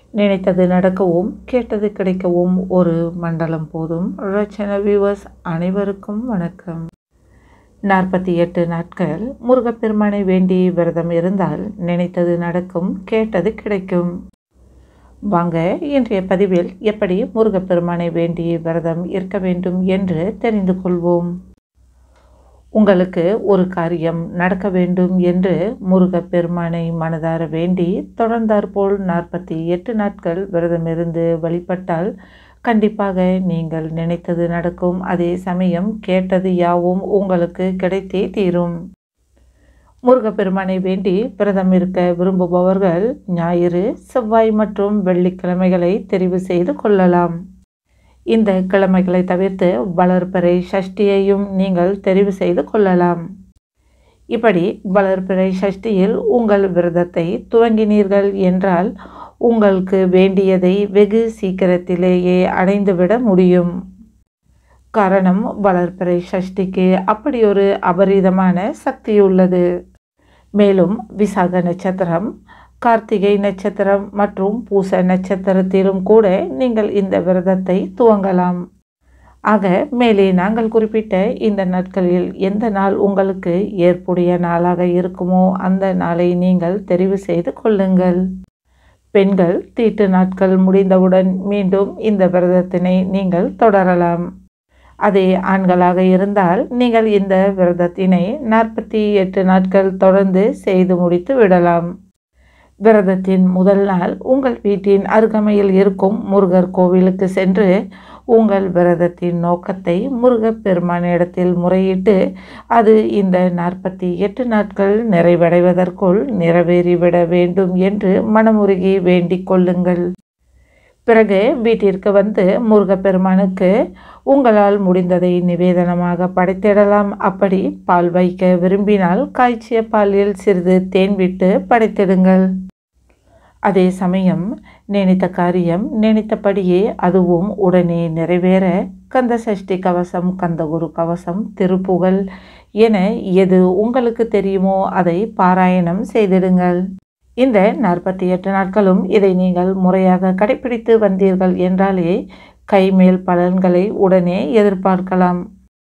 நினைத்தது நடக்கவும் கேட்டது கிடைக்கவும் ஒரு மண்டலம் போதும். ரச்சன வியூவர்ஸ் அனைவருக்கும் வணக்கம். 48 நாட்கள் முருகப்பெருமானை வேண்டி விரதம் இருந்தால் நினைத்தது நடக்கும், கேட்டது கிடைக்கும். வாங்க இன்றைய பதிவில் எப்படி முருகப்பெருமானை வேண்டி விரதம் இருக்க வேண்டும் என்று தெரிந்து கொள்வோம். உங்களுக்கு ஒரு காரியம் நடக்க வேண்டும் என்று முருகப்பெருமானை மனதார வேண்டி தொடர்ந்தாற்போல் 48 நாட்கள் விரதமிருந்து வழிபட்டால் கண்டிப்பாக நீங்கள் நினைத்தது நடக்கும். அதே சமயம் கேட்டது யாவும் உங்களுக்கு கிடைத்தே தீரும். முருகப்பெருமானை வேண்டி விரதம் இருக்க விரும்புபவர்கள் ஞாயிறு, செவ்வாய் மற்றும் வெள்ளிக்கிழமைகளை தெரிவு செய்து கொள்ளலாம். இந்த கிழமைகளை தவிர்த்து வளர்பிறை சஷ்டியையும் நீங்கள் தெரிவு செய்து கொள்ளலாம். இப்படி வளர்பிறை சஷ்டியில் உங்கள் விரதத்தை துவங்கினீர்கள் என்றால் உங்களுக்கு வேண்டியதை வெகு சீக்கிரத்திலேயே அடைந்துவிட முடியும். காரணம், வளர்பிறை சஷ்டிக்கு அப்படி ஒரு அபரிதமான சக்தி உள்ளது. மேலும் விசாக நட்சத்திரம், கார்த்திகை நட்சத்திரம் மற்றும் பூச நட்சத்திரத்திலும் கூட நீங்கள் இந்த விரதத்தை துவங்கலாம். ஆக மேலே நாங்கள் குறிப்பிட்ட இந்த நாட்களில் எந்த நாள் உங்களுக்கு ஏற்புடைய நாளாக இருக்குமோ அந்த நாளை நீங்கள் தெரிவு செய்து கொள்ளுங்கள். பெண்கள் தீட்டு நாட்கள் முடிந்தவுடன் மீண்டும் இந்த விரதத்தினை நீங்கள் தொடரலாம். அதே ஆண்களாக இருந்தால் நீங்கள் இந்த விரதத்தினை 48 நாட்கள் தொடர்ந்து செய்து முடித்து விடலாம். விரதத்தின் முதல் நாள் உங்கள் வீட்டின் அருகாமையில் இருக்கும் முருகர் கோவிலுக்கு சென்று உங்கள் விரதத்தின் நோக்கத்தை முருகப்பெருமானிடத்தில் முறையிட்டு அது இந்த 48 நாட்கள் நிறைவடைவதற்குள் நிறைவேறிவிட வேண்டும் என்று மனமுருகி வேண்டிக் கொள்ளுங்கள். பிறகு வீட்டிற்கு வந்து முருகப்பெருமானுக்கு உங்களால் முடிந்ததை நிவேதனமாக படைத்திடலாம். அப்படி பால் வைக்க விரும்பினால் காய்ச்சிய பாலில் சிறிது தேன் விட்டு படைத்திடுங்கள். அதே சமயம் நினைத்த காரியம் நினைத்தபடியே அதுவும் உடனே நிறைவேற கந்த சஷ்டி கவசம், கந்தகுரு கவசம், திருப்புகழ் என எது உங்களுக்கு தெரியுமோ அதை பாராயணம் செய்திடுங்கள். இந்த 48 நாட்களும் இதை நீங்கள் முறையாக கடைபிடித்து வந்தீர்கள் என்றாலே கைமேல் பலன்களை உடனே எதிர்பார்க்கலாம்.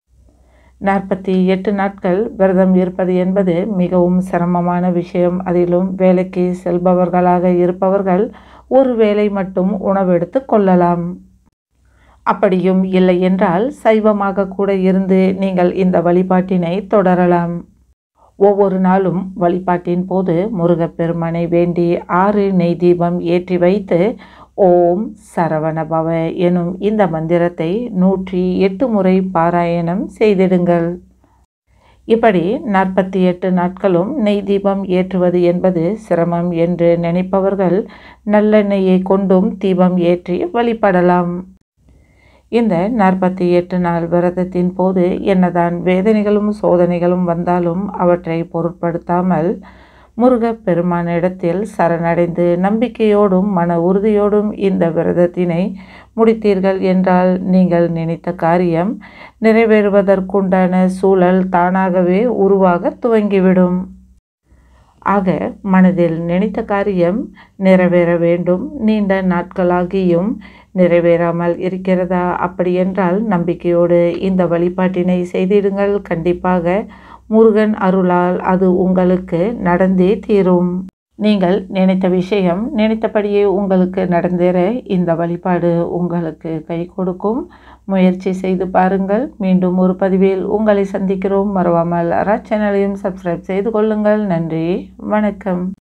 48 நாட்கள் விரதம் இருப்பது என்பது மிகவும் சிரமமான விஷயம். அதிலும் வேலைக்கு செல்பவர்களாக இருப்பவர்கள் ஒரு வேளை மட்டும் உணவெடுத்து கொள்ளலாம். அப்படியும் இல்லை என்றால் சைவமாக கூட இருந்து நீங்கள் இந்த வழிபாட்டினை தொடரலாம். ஒவ்வொரு நாளும் வழிபாட்டின் போது முருகப்பெருமானை வேண்டி 6 நெய் தீபம் ஏற்றி வைத்து ஓம் சரவணபவ எனும் இந்த மந்திரத்தை 108 முறை பாராயணம் செய்திடுங்கள். இப்படி 48 நாட்களும் நெய் தீபம் ஏற்றுவது என்பது சிரமம் என்று நினைப்பவர்கள் நல்லெண்ணெயை கொண்டும் தீபம் ஏற்றி வழிபடலாம். இந்த 48 நாள் விரதத்தின் போது என்னதான் வேதனைகளும் சோதனைகளும் வந்தாலும் அவற்றை பொருட்படுத்தாமல் முருகப்பெருமானிடத்தில் சரணடைந்து நம்பிக்கையோடும் மன உறுதியோடும் இந்த விரதத்தினை முடித்தீர்கள் என்றால் நீங்கள் நினைத்த காரியம் நிறைவேறுவதற்குண்டான சூழல் தானாகவே உருவாக துவங்கிவிடும். ஆக மனதில் நினைத்த காரியம் நிறைவேற வேண்டும். நீண்ட நாட்களாகியும் நிறைவேறாமல் இருக்கிறதா? அப்படியென்றால் நம்பிக்கையோடு இந்த வழிபாட்டினை செய்திடுங்கள். கண்டிப்பாக முருகன் அருளால் அது உங்களுக்கு நடந்தே தீரும். நீங்கள் நினைத்த விஷயம் நினைத்தபடியே உங்களுக்கு நடந்தேற இந்த வழிபாடு உங்களுக்கு கை கொடுக்கும். முயற்சி செய்து பாருங்கள். மீண்டும் ஒரு பதிவில் உங்களை சந்திக்கிறோம். மறவாமல் சேனலையும் சப்ஸ்கிரைப் செய்து கொள்ளுங்கள். நன்றி, வணக்கம்.